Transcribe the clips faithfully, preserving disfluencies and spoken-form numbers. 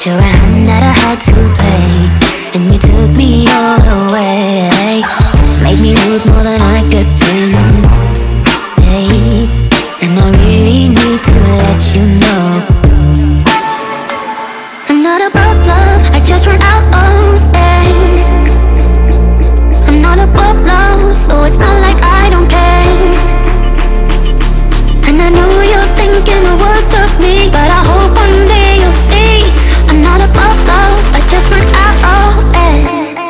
But you're a hand that I had to play, and you took me all the way. Made me lose more than I could win, hey. And I really need to let you know I'm not above love, I just run out of air. I'm not above love, so it's not like I don't care. And I know you're thinking the worst of me, but I hope one day you'll see I'm not above love, I just run out of air.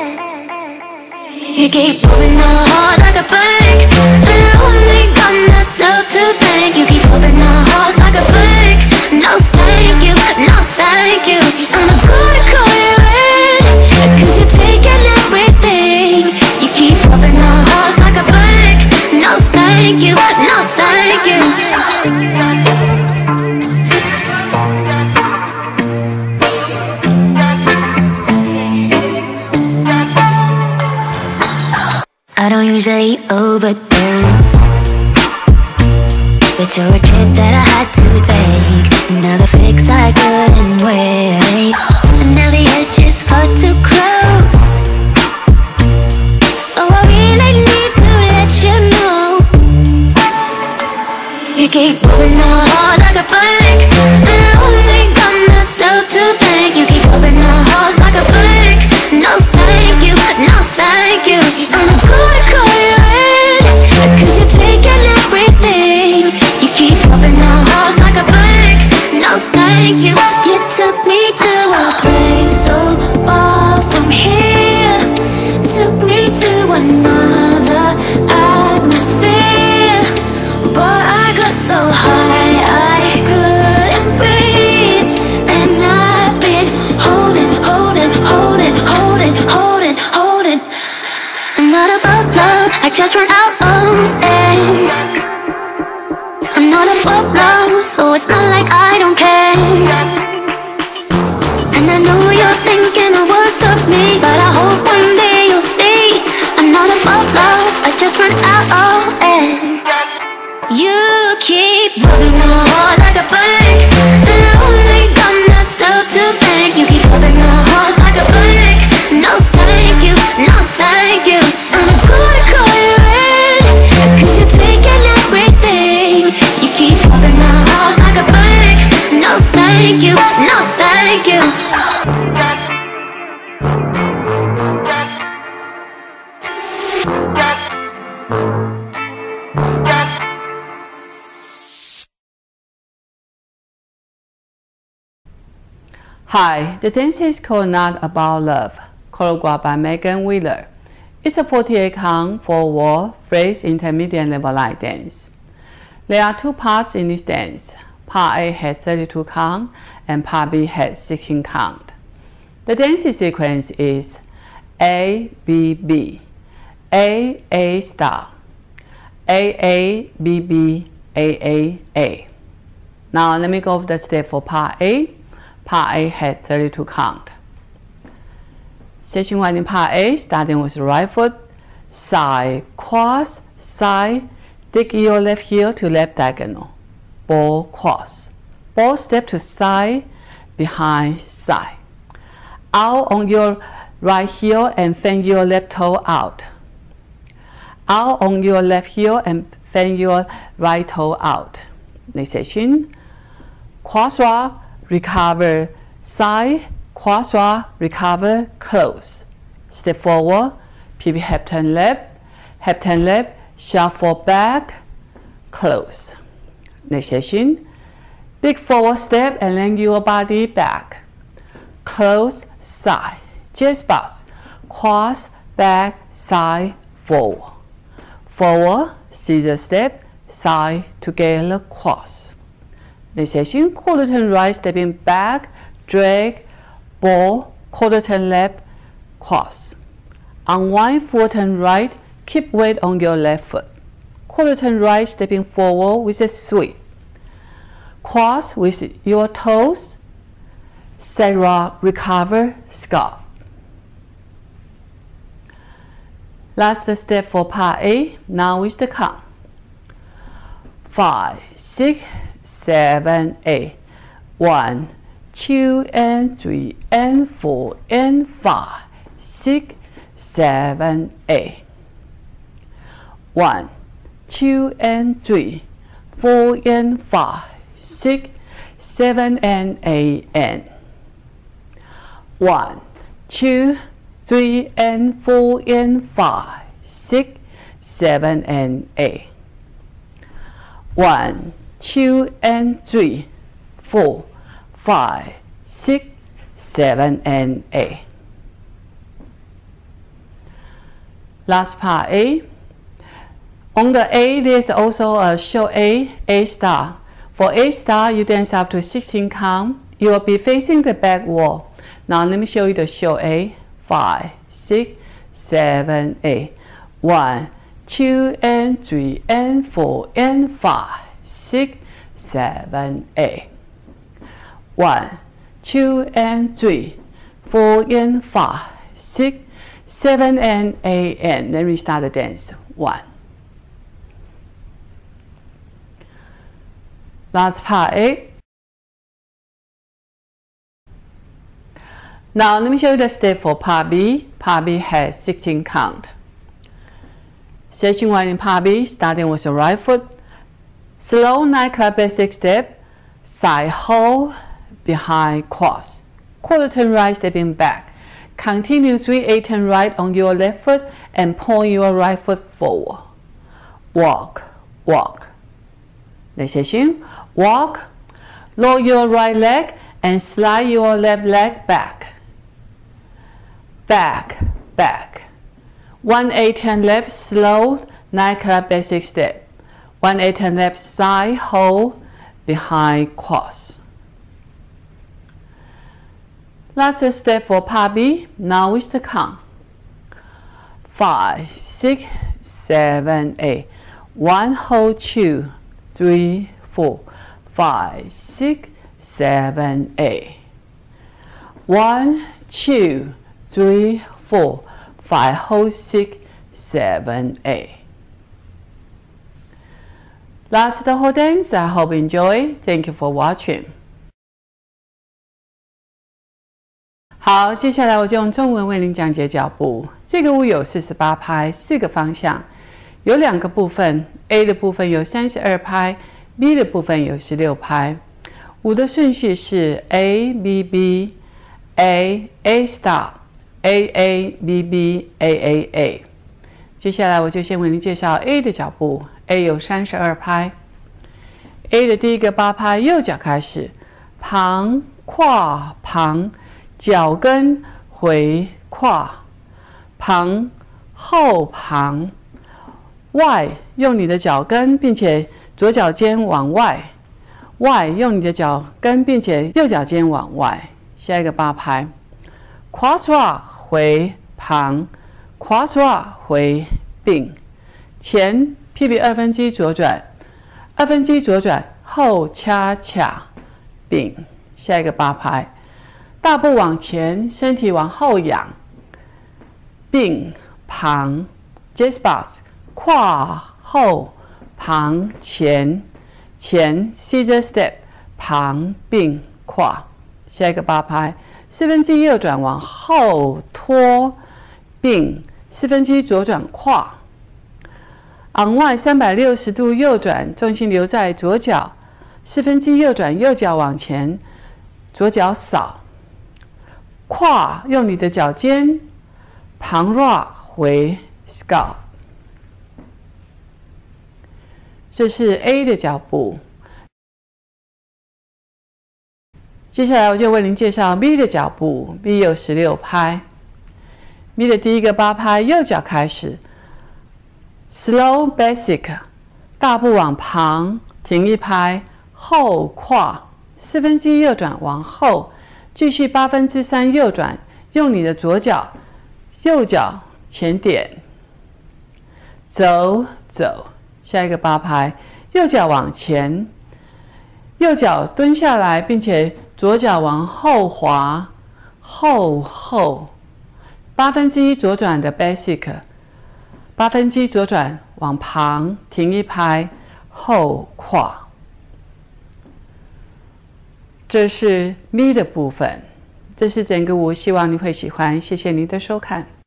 You keep moving my heart like a bank, and I only got myself to thank. You keep moving my heart like a bank. No thank you, no thank you. And I'm gonna call you in, cause you're taking everything. You keep moving my heart like a bank. No thank you, no thank you. I don't usually overdose, but you're a trip that I had to take. Another fix I couldn't wait, and now the edge is hard to close. So I really need to let you know you keep moving my heart like a bank, and I only got myself to thank. You keep moving my heart like a bank. No thank you, no thank you. And I'm gonna call you in, cause you're taking everything. You keep moving my heart like a bank. No thank you. You took me to a place so far from here. Took me to another atmosphere, but I got so high I couldn't breathe. And I've been holding, holding, holding, holding, holding, holding. I'm not above love, I just run out of air. I'm not above love, so it's not like I don't care. And I know you're thinking the worst of me, but I hope one day you'll see I'm not above love, I just run out of air. You keep moving my heart like a bank, and I only got myself to thank. You keep moving my heart like a bank. No thank you, no thank you. And I'm gonna call you in, cause you're taking everything. You keep moving my heart like a bank. No thank you, no thank you. Hi, the dance is called Not About Love, choreographed by Megan Wheeler. It's a forty-eight count, four-wall, phrase intermediate level line dance. There are two parts in this dance. Part A has thirty-two count, and Part B has sixteen count. The dancing sequence is A, B, B, A, A star, A, A, B, B, A, A, A. Now let me go over the step for Part A. Part A has thirty-two count. Section one in Part A, starting with right foot, side, cross, side, dig your left heel to left diagonal, ball, cross, ball step to side, behind, side, out on your right heel and fan your left toe out, out on your left heel and fan your right toe out. Next section, cross rock, recover, side, cross rock, recover, close. Step forward, pivot hip turn left, hip turn left, shuffle back, close. Next section, big forward step and lean your body back, close, side, jazz box, cross, back, side, forward, forward, scissor step, side, together, cross. Next section, quarter turn right, stepping back, drag, ball, quarter turn left, cross. Unwind, full turn right, keep weight on your left foot. Quarter turn right, stepping forward with a sweep. Cross with your toes, side rock, recover, scarf. Last step for Part A, now with the count. Five, six, seven, eight. One, two and three and four and five, six, seven, eight. One, two and three, four and five, six, seven and eight and. One, two, three and four and five, six, seven and eight. One, two and three, four, five, six, seven and eight. Last part A. On the A, there's also a show A, A star. For A star, you dance up to sixteen count. You will be facing the back wall. Now let me show you the show A. Five, six, seven, eight. One, two and three and four and five, six, seven, eight. One, two and three, four and five, six, seven and eight and. Then we start the dance. One. Last part A. Now let me show you the step for part B. Part B has sixteen count. Section one in part B, starting with the right foot. Slow nightclub basic step. Side hold, behind cross. Quarter turn right, stepping back. Continue three eight turn right on your left foot and point your right foot forward. Walk, walk. Next section. Walk. Lower your right leg and slide your left leg back. Back, back. One eight turn left, slow, nightclub basic step. One eight turn left, side hold, behind cross. Last step for part B. Now with the count. Five, six, seven, eight. One hold, two, three, four, five, six, seven, eight. One, two, three, four, five, hold, six, seven, eight. That's the whole dance. I hope you enjoy. Thank you for watching. 好，接下来我就用中文为您讲解脚步。这个舞有四十八拍，四个方向，有两个部分 ，A 的部分有三十二拍 ，B 的部分有十六拍。舞的顺序是 A B B A A star。A A B B A A A， 接下来我就先为您介绍 A 的脚步。A 有三十二拍。A 的第一个八拍，右脚开始，旁跨旁，脚跟回跨，旁后旁，外用你的脚跟，并且左脚尖往外，外用你的脚跟，并且右脚尖往外。下一个八拍 ，cross walk。回旁 ，cross walk 回并，前屁屁二分之一左转，二分之一左转后恰恰并。下一个八拍，大步往前，身体往后仰，并旁 ，jazz box 跨后旁前前 scissor step 旁并跨。下一个八拍。四分之一右转往后拖并，四分之一左转跨。昂外三百六十度右转，重心留在左脚。四分之一右转，右脚往前，左脚扫。跨用你的脚尖，旁 rock 回 scalp。这是 A 的脚步。接下来我就为您介绍 B 的脚步。B 有十六拍。B 的第一个八拍，右脚开始 ，slow basic， 大步往旁，停一拍，后跨，四分之一右转往后，继续八分之三右转，用你的左脚，右脚前点，走走。下一个八拍，右脚往前，右脚蹲下来，并且左脚往后滑，后后，八分之一左转的 basic， 八分之一左转往旁停一拍，后跨。 这是 me 的部分，这是整个舞，希望你会喜欢，谢谢你的收看。